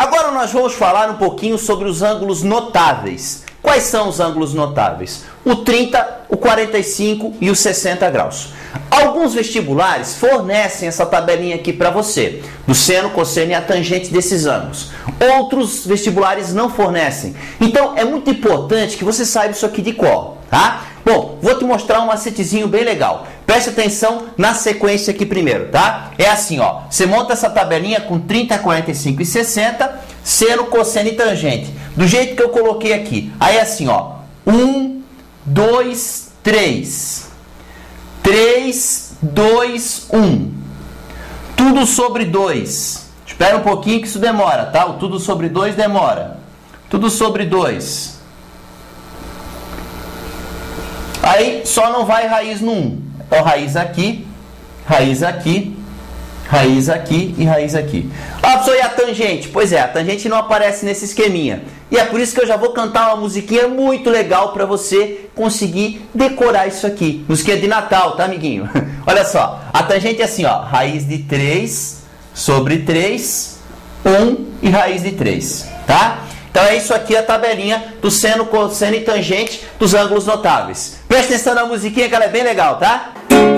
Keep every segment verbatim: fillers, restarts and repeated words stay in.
Agora nós vamos falar um pouquinho sobre os ângulos notáveis. Quais são os ângulos notáveis? O trinta, o quarenta e cinco e o sessenta graus. Alguns vestibulares fornecem essa tabelinha aqui para você, do seno, cosseno e a tangente desses ângulos. Outros vestibulares não fornecem. Então é muito importante que você saiba isso aqui de cor, tá? Bom, vou te mostrar um macetezinho bem legal. Preste atenção na sequência aqui primeiro, tá? É assim, ó. Você monta essa tabelinha com trinta, quarenta e cinco e sessenta, seno, cosseno e tangente. Do jeito que eu coloquei aqui. Aí é assim, ó. um, dois, três. três, dois, um. Tudo sobre dois. Espera um pouquinho que isso demora, tá? O tudo sobre dois demora. Tudo sobre dois. Aí só não vai raiz no um. Então raiz aqui, raiz aqui, raiz aqui e raiz aqui. Ah, professor, e a tangente? Pois é, a tangente não aparece nesse esqueminha. E é por isso que eu já vou cantar uma musiquinha muito legal para você conseguir decorar isso aqui. Musiquinha de Natal, tá, amiguinho? Olha só, a tangente é assim, ó. Raiz de três sobre três, um e raiz de três, tá? Então é isso aqui a tabelinha do seno, cosseno e tangente dos ângulos notáveis. Presta atenção na musiquinha que ela é bem legal, tá?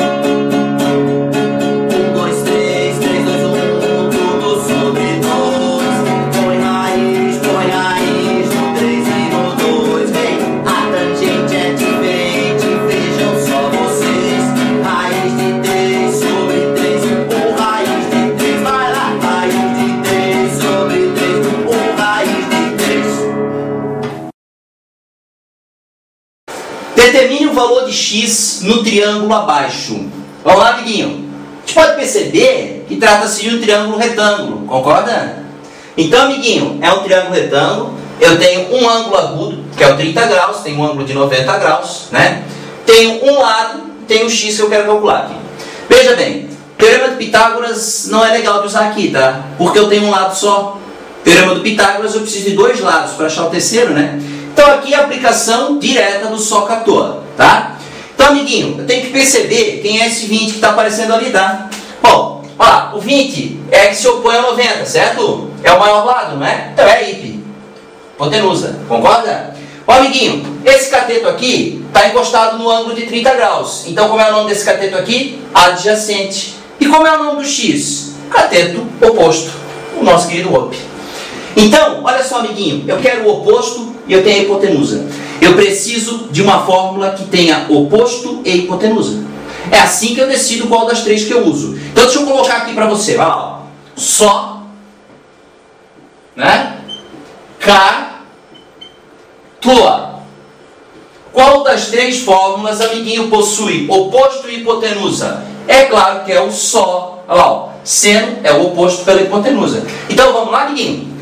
Determine o valor de x no triângulo abaixo. Vamos lá, amiguinho. A gente pode perceber que trata-se de um triângulo retângulo, concorda? Então, amiguinho, é um triângulo retângulo. Eu tenho um ângulo agudo, que é o trinta graus, tenho um ângulo de noventa graus, né? Tenho um lado, tenho o x que eu quero calcular aqui. Veja bem, teorema de Pitágoras não é legal de usar aqui, tá? Porque eu tenho um lado só. Teorema do Pitágoras eu preciso de dois lados para achar o terceiro, né? Então aqui é a aplicação direta do soca à toa, tá? Então, amiguinho, eu tenho que perceber quem é esse vinte que está aparecendo ali, tá? Bom, ó lá, o vinte é que se opõe a noventa, certo? É o maior lado, não é? Então é hipe, hipotenusa, concorda? Ó, amiguinho, esse cateto aqui está encostado no ângulo de trinta graus. Então, como é o nome desse cateto aqui? Adjacente. E como é o nome do x? Cateto oposto, o nosso querido op. Então, olha só, amiguinho, eu quero o oposto e eu tenho a hipotenusa. Eu preciso de uma fórmula que tenha oposto e hipotenusa. É assim que eu decido qual das três que eu uso. Então, deixa eu colocar aqui para você. Vai lá, ó. Só, né? K, toa. Qual das três fórmulas, amiguinho, possui oposto e hipotenusa? É claro que é o só. Olha lá, ó. Seno é o oposto pela hipotenusa. Então, vamos lá, amiguinho.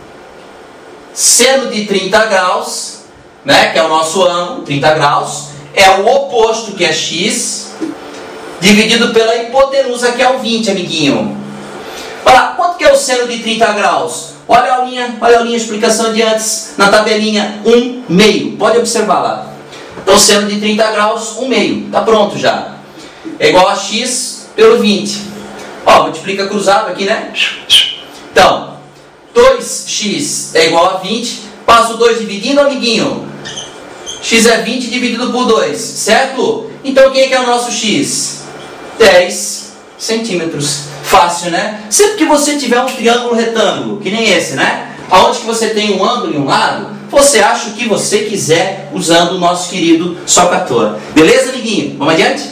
Seno de trinta graus, né, que é o nosso ângulo, trinta graus, é o oposto, que é x, dividido pela hipotenusa, que é o vinte, amiguinho. Olha lá, quanto que é o seno de trinta graus? Olha a aulinha, olha a aulinha, explicação de antes, na tabelinha, um meio. Pode observar lá. Então, seno de trinta graus, um meio. Está pronto já. É igual a x pelo vinte. Ó, multiplica cruzado aqui, né? Então, dois x é igual a vinte. Passo dois dividindo, amiguinho. X é vinte dividido por dois, certo? Então, quem é que é o nosso x? dez centímetros. Fácil, né? Sempre que você tiver um triângulo retângulo, que nem esse, né? Onde que você tem um ângulo em um lado, você acha o que você quiser usando o nosso querido soca à toa. Beleza, amiguinho? Vamos adiante?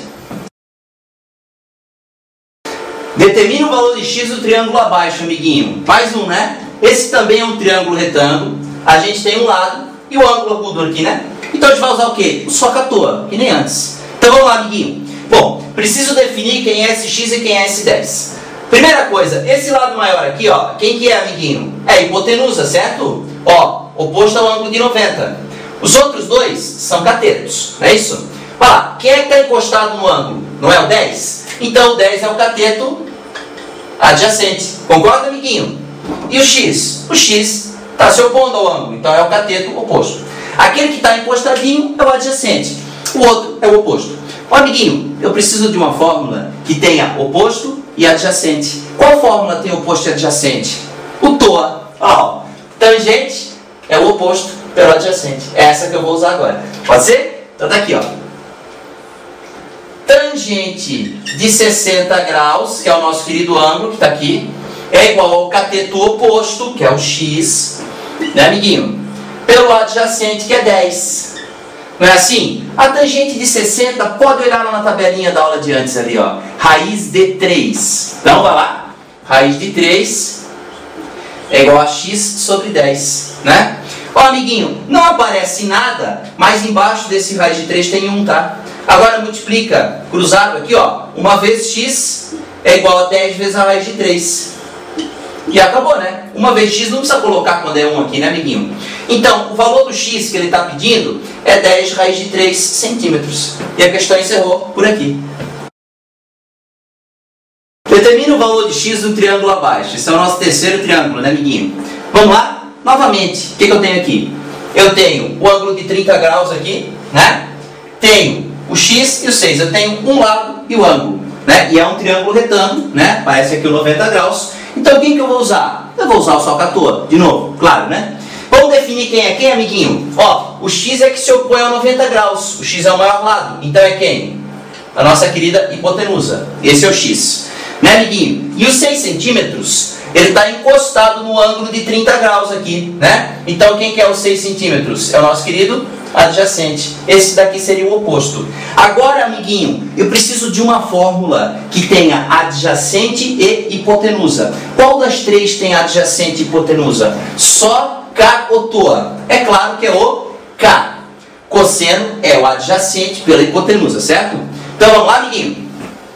Determine o valor de x do triângulo abaixo, amiguinho. Mais um, né? Esse também é um triângulo retângulo. A gente tem um lado e o ângulo agudo aqui, né? Então a gente vai usar o quê? O soca à toa, que nem antes. Então vamos lá, amiguinho. Bom, preciso definir quem é esse x e quem é esse dez. Primeira coisa, esse lado maior aqui, ó, quem que é, amiguinho? É a hipotenusa, certo? Ó, oposto ao ângulo de noventa. Os outros dois são catetos, não é isso? Olha lá, quem é que está encostado no ângulo? Não é o dez? Então o dez é o cateto adjacente. Concorda, amiguinho? E o x? O x está se opondo ao ângulo, então é o cateto oposto. Aquele que está encostadinho é o adjacente. O outro é o oposto. Ó, amiguinho, eu preciso de uma fórmula que tenha oposto e adjacente. Qual fórmula tem oposto e adjacente? O toa. Ó, tangente é o oposto pelo adjacente. É essa que eu vou usar agora. Pode ser? Então tá aqui, ó. Tangente de sessenta graus, que é o nosso querido ângulo, que está aqui, é igual ao cateto oposto, que é o x, né, amiguinho? Pelo adjacente, que é dez. Não é assim? A tangente de sessenta, pode olhar lá na tabelinha da aula de antes ali, ó. Raiz de três. Então, vai lá. Raiz de três é igual a x sobre dez, né? Ó, amiguinho, não aparece nada, mas embaixo desse raiz de três tem um, tá? Agora multiplica, cruzado aqui, ó. Uma vez x é igual a dez vezes a raiz de três. E acabou, né? Uma vez x não precisa colocar quando é um aqui, né, amiguinho? Então, o valor do x que ele está pedindo é dez raiz de três centímetros. E a questão encerrou por aqui. Determine o valor de x do triângulo abaixo. Esse é o nosso terceiro triângulo, né, amiguinho? Vamos lá? Novamente, o que, que eu tenho aqui? Eu tenho o ângulo de trinta graus aqui, né? Tenho o x e o seis. Eu tenho um lado e o ângulo, né? E é um triângulo retângulo, né? Parece aqui o noventa graus. Então, quem que eu vou usar? Eu vou usar o salcador, de novo, claro, né? Vamos definir quem é quem, amiguinho? Ó, o x é que se opõe a noventa graus. O x é o maior lado. Então, é quem? A nossa querida hipotenusa. Esse é o x. Né, amiguinho? E os seis centímetros, ele está encostado no ângulo de trinta graus aqui, né? Então, quem que é os seis centímetros? É o nosso querido adjacente. Esse daqui seria o oposto. Agora, amiguinho, eu preciso de uma fórmula que tenha adjacente e hipotenusa. Qual das três tem adjacente e hipotenusa? Só K ou toa? É claro que é o K. Cosseno é o adjacente pela hipotenusa, certo? Então, vamos lá, amiguinho?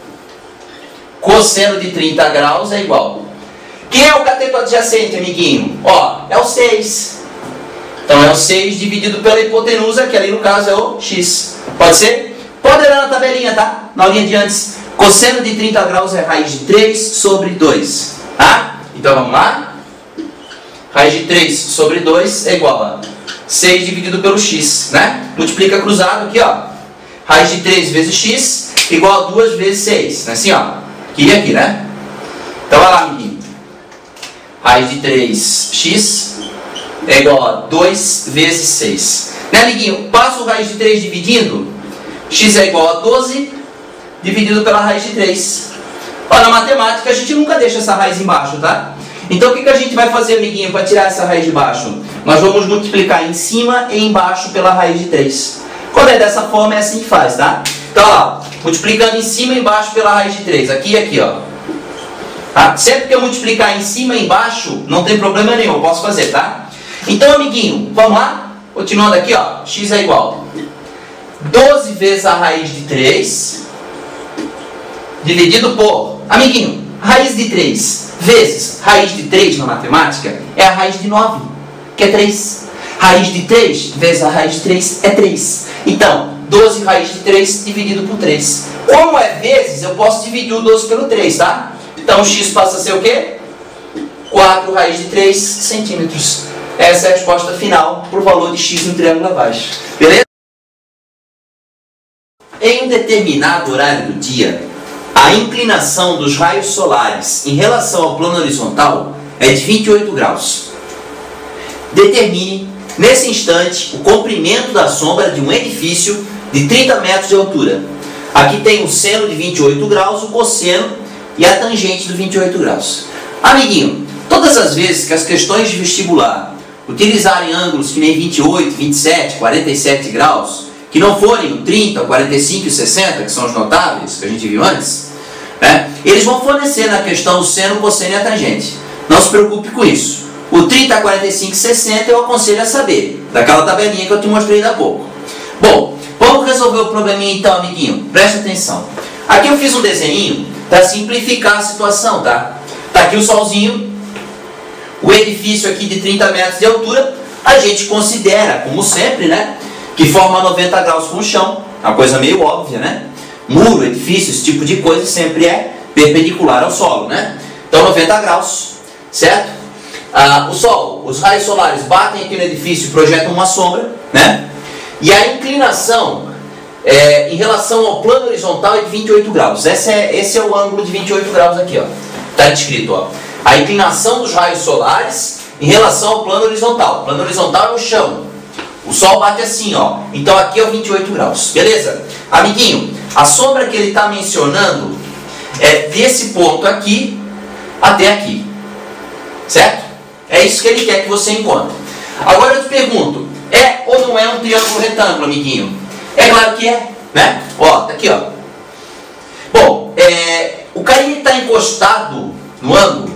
Cosseno de trinta graus é igual. Quem é o cateto adjacente, amiguinho? Ó, é o seis. Então é o seis dividido pela hipotenusa, que ali no caso é o x. Pode ser? Pode olhar na tabelinha, tá? Na linha de antes. Cosseno de trinta graus é raiz de três sobre dois. Tá? Então vamos lá. Raiz de três sobre dois é igual a seis dividido pelo x, né? Multiplica cruzado aqui, ó. Raiz de três vezes x igual a duas vezes seis. Assim, ó. Aqui e aqui, né? Então, vai lá, amiguinho. Raiz de três x é igual a dois vezes seis. Né, amiguinho? Passa o raiz de três dividindo. X é igual a doze dividido pela raiz de três. Ó, na matemática, a gente nunca deixa essa raiz embaixo, tá? Então, o que, que a gente vai fazer, amiguinho, para tirar essa raiz de baixo? Nós vamos multiplicar em cima e embaixo pela raiz de três. Quando é dessa forma, é assim que faz, tá? Então, ó, multiplicando em cima e embaixo pela raiz de três. Aqui e aqui, ó. Tá? Sempre que eu multiplicar em cima e embaixo, não tem problema nenhum, eu posso fazer, tá? Então, amiguinho, vamos lá? Continuando aqui, ó. X é igual a doze vezes a raiz de três dividido por... Amiguinho, raiz de três vezes raiz de três na matemática é a raiz de nove, que é três. Raiz de três vezes a raiz de três é três. Então, doze raiz de três dividido por três. Como é vezes, eu posso dividir o doze pelo três, tá? Então, x passa a ser o quê? quatro raiz de três centímetros. Essa é a resposta final para o valor de x no triângulo abaixo. Beleza? Em um determinado horário do dia, a inclinação dos raios solares em relação ao plano horizontal é de vinte e oito graus. Determine, nesse instante, o comprimento da sombra de um edifício de trinta metros de altura. Aqui tem o seno de vinte e oito graus, o cosseno e a tangente de vinte e oito graus. Amiguinho, todas as vezes que as questões de vestibular utilizarem ângulos que nem vinte e oito, vinte e sete, quarenta e sete graus, que não forem o trinta, quarenta e cinco e sessenta, que são os notáveis, que a gente viu antes, né, eles vão fornecer na questão o seno, o cosseno e a tangente. Não se preocupe com isso. O trinta, quarenta e cinco e sessenta eu aconselho a saber, daquela tabelinha que eu te mostrei há pouco. Bom, vamos resolver o probleminha então, amiguinho. Preste atenção. Aqui eu fiz um desenho para simplificar a situação, tá? Tá aqui o solzinho, o edifício aqui de trinta metros de altura, a gente considera, como sempre, né, que forma noventa graus com o chão, uma coisa meio óbvia, né? Muro, edifício, esse tipo de coisa sempre é perpendicular ao solo, né? Então, noventa graus, certo? Ah, o sol, os raios solares batem aqui no edifício e projetam uma sombra, né? E a inclinação é, em relação ao plano horizontal é de vinte e oito graus. Esse é, esse é o ângulo de vinte e oito graus aqui, ó. Está descrito, ó. A inclinação dos raios solares em relação ao plano horizontal. O plano horizontal é o chão. O sol bate assim, ó. Então aqui é o vinte e oito graus. Beleza? Amiguinho, a sombra que ele está mencionando é desse ponto aqui até aqui. Certo? É isso que ele quer que você encontre. Agora eu te pergunto, é ou não é um triângulo retângulo, amiguinho? É claro que é, né? Ó, tá aqui, ó. Bom, é, o carinha que está encostado no ângulo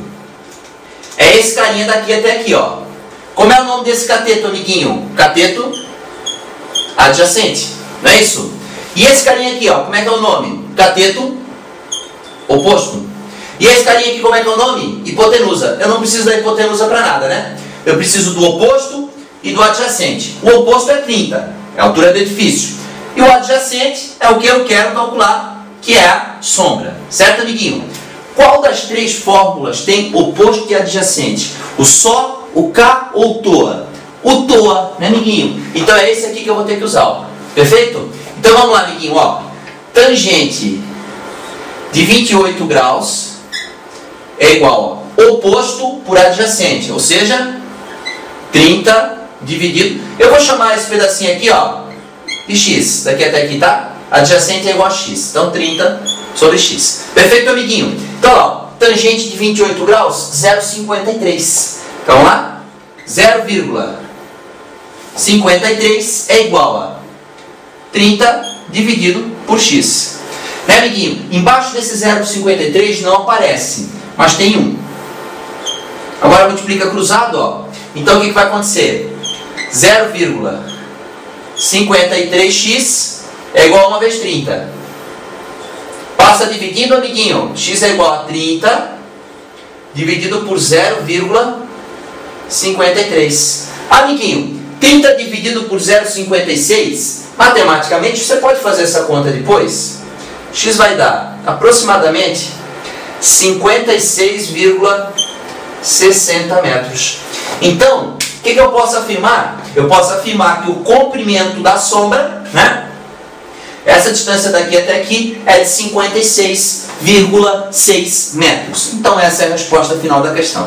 é esse carinha daqui até aqui, ó. Como é o nome desse cateto, amiguinho? Cateto adjacente, não é isso? E esse carinha aqui, ó, como é que é o nome? Cateto oposto. E esse carinha aqui, como é que é o nome? Hipotenusa. Eu não preciso da hipotenusa para nada, né? Eu preciso do oposto e do adjacente. O oposto é trinta, é a altura do edifício. E o adjacente é o que eu quero calcular, que é a sombra. Certo, amiguinho? Qual das três fórmulas tem oposto e adjacente? O só, o K ou o toa? O toa, né, amiguinho? Então é esse aqui que eu vou ter que usar, ó. Perfeito? Então vamos lá, amiguinho, ó. Tangente de vinte e oito graus é igual a oposto por adjacente, ou seja, trinta dividido... Eu vou chamar esse pedacinho aqui, ó, de x. Daqui até aqui, tá? Adjacente é igual a x. Então trinta sobre x. Perfeito, amiguinho? Então, ó, tangente de vinte e oito graus, zero vírgula cinquenta e três. Então, vamos lá? zero vírgula cinquenta e três é igual a trinta dividido por x. Né, amiguinho? Embaixo desse zero vírgula cinquenta e três não aparece, mas tem um. Agora multiplica cruzado, ó. Então, o que, que vai acontecer? zero vírgula cinquenta e três x é igual a uma vezes trinta. Passa dividindo, amiguinho. X é igual a trinta dividido por zero vírgula cinquenta e três. Amiguinho, trinta dividido por zero vírgula cinquenta e seis, matematicamente, você pode fazer essa conta depois. X vai dar aproximadamente cinquenta e seis vírgula sessenta metros. Então, o que, que eu posso afirmar? Eu posso afirmar que o comprimento da sombra, né? Essa distância daqui até aqui é de cinquenta e seis vírgula seis metros. Então essa é a resposta final da questão.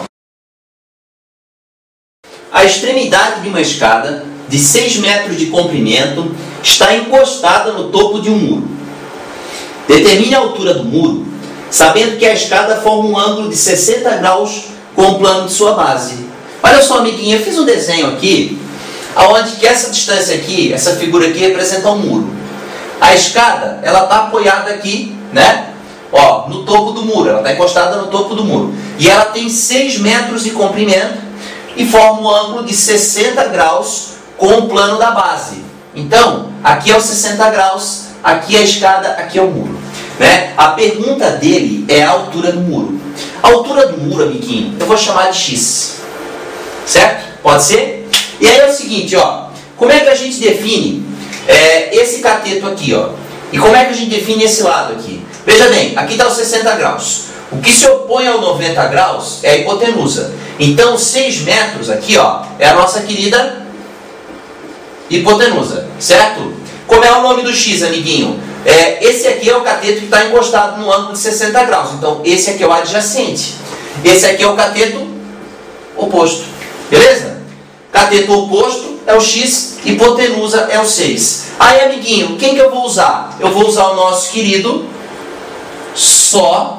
A extremidade de uma escada de seis metros de comprimento está encostada no topo de um muro. Determine a altura do muro, sabendo que a escada forma um ângulo de sessenta graus com o plano de sua base. Olha só, amiguinho, eu fiz um desenho aqui, onde que essa distância aqui, essa figura aqui representa um muro. A escada, ela está apoiada aqui, né? Ó, no topo do muro, ela está encostada no topo do muro. E ela tem seis metros de comprimento e forma um ângulo de sessenta graus com o plano da base. Então, aqui é o sessenta graus, aqui é a escada, aqui é o muro. Né? A pergunta dele é a altura do muro. A altura do muro, amiguinho, eu vou chamar de x. Certo? Pode ser? E aí é o seguinte, ó. Como é que a gente define é, esse cateto aqui, ó? E como é que a gente define esse lado aqui? Veja bem, aqui está os sessenta graus. O que se opõe ao noventa graus é a hipotenusa. Então, seis metros aqui, ó, é a nossa querida hipotenusa. Certo? Como é o nome do x, amiguinho? É, esse aqui é o cateto que está encostado no ângulo de sessenta graus. Então, esse aqui é o adjacente. Esse aqui é o cateto oposto. Beleza? Cateto oposto é o x, hipotenusa é o seis. Aí, amiguinho, quem que eu vou usar? Eu vou usar o nosso querido só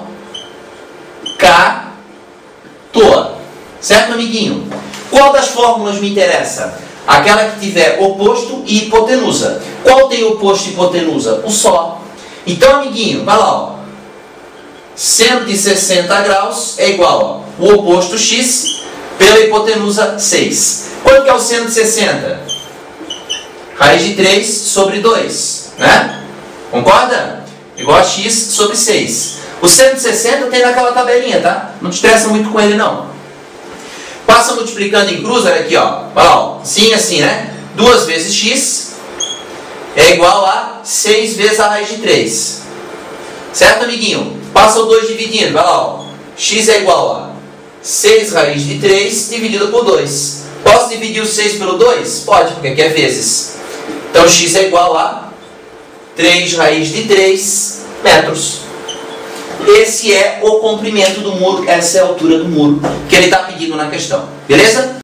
K toa. Certo, amiguinho? Qual das fórmulas me interessa? Aquela que tiver oposto e hipotenusa. Qual tem oposto e hipotenusa? O só. Então, amiguinho, vai lá, ó. Seno de sessenta graus é igual, ó, o oposto x pela hipotenusa seis. Quanto que é o seno de sessenta? Raiz de três sobre dois, né? Concorda? Igual a x sobre seis. O seno de sessenta tem naquela tabelinha, tá? Não te estressa muito com ele, não. Passa multiplicando em cruz, olha aqui, ó. Olha lá, ó. Sim, assim, né? duas vezes x é igual a seis vezes a raiz de três. Certo, amiguinho? Passa o dois dividindo, olha lá, ó. X é igual a seis raiz de três dividido por dois. Posso dividir o seis pelo dois? Pode, porque aqui é vezes. Então, x é igual a três raiz de três metros. esse é o comprimento do muro, essa é a altura do muro que ele está pedindo na questão. Beleza?